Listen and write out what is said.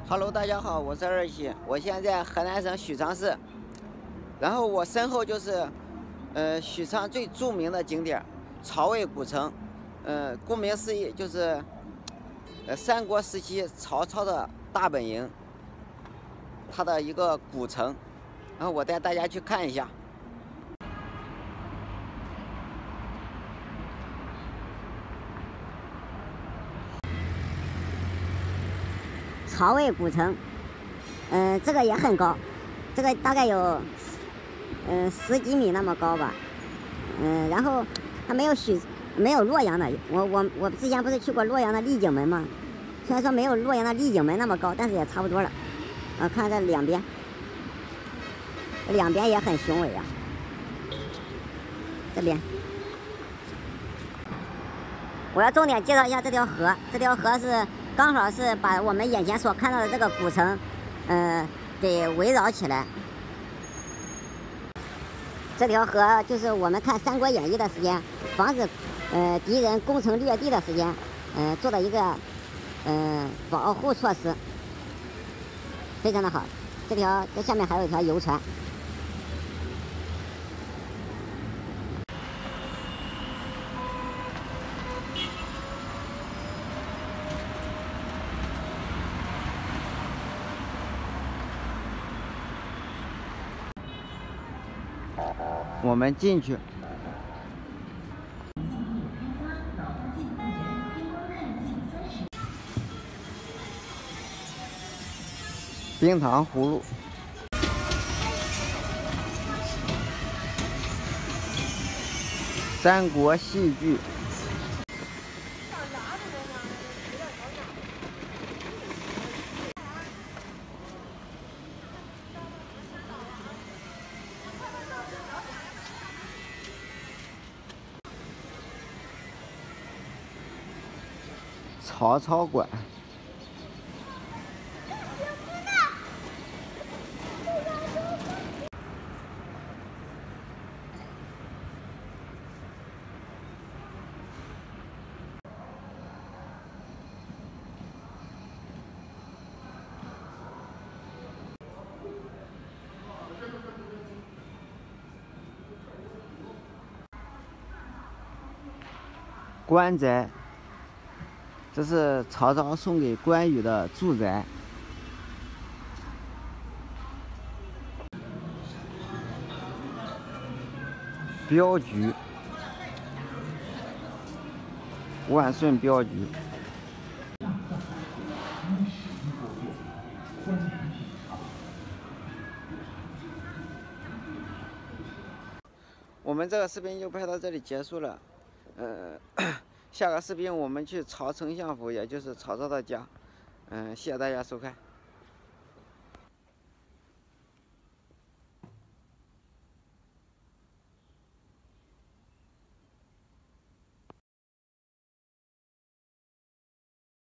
Hello，大家好，我是二喜，我现在在河南省许昌市，然后我身后就是，许昌最著名的景点曹魏古城，顾名思义就是，三国时期曹操的大本营，它的一个古城，然后我带大家去看一下。 曹魏古城，这个也很高，这个大概有10几米那么高吧，然后它没有洛阳的，我之前不是去过洛阳的丽景门吗？虽然说没有洛阳的丽景门那么高，但是也差不多了。看这两边也很雄伟啊。这边我要重点介绍一下这条河，这条河是刚好是把我们眼前所看到的这个古城，给围绕起来。这条河就是我们看《三国演义》的时间，防止敌人攻城略地的时间，做的一个保护措施，非常的好。这下面还有一条游船。 我们进去。冰糖葫芦。三国戏剧。曹操馆。关宅，这是曹操送给关羽的住宅。镖局，万顺镖局。我们这个视频就拍到这里结束了。下个视频我们去曹丞相府，也就是曹操的家。谢谢大家收看。